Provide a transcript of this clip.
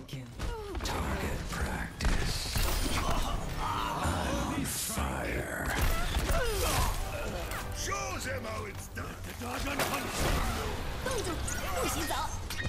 Target practice. On fire. Shows him how it's done. The dragon hunts. 公主，不洗澡。